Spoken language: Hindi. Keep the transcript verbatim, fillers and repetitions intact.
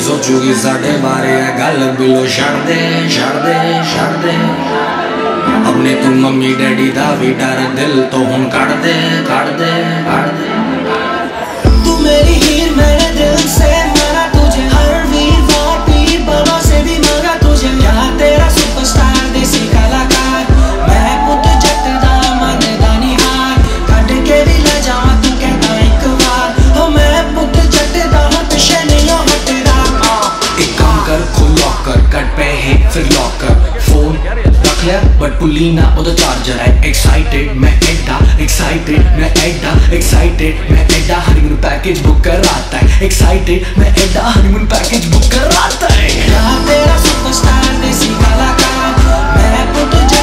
सोचूगी साढ़े बारे है गल बिलो छड़ दे छड़ दे छड़ दे अपने तू मम्मी डैडी दा भी डर दिल तो हुन कड़ दे कड़ दे कड़ दे। तू मेरी हीर मेरे दिल से मारा तुझे हर वीरवार पीर बाबा से भी मांगा तुझे यहाँ तेरा सुपरस्टार देसी कलाकार मैं पुत जट दा मनदा नहीं हार कट के भी ले जावां तू कहता एक बार हो मैं पुत जट दा हूं पिछे नहीं हटदा। एक काम कर खोल लॉकर कट पे है फिर लॉकर फोन रख लिया बट पुलीना उधर चार्जर है एक्साइटेड मैं एडा एक्साइटेड मैं एडा एक्साइटेड मैं एडा हनीमून पैकेज बुक कराता है एक्साइटेड मैं एडा हनीमून पैकेज बुक कराता है यहाँ तेरा सुपरस्टार देसी कलाकार मैं पुत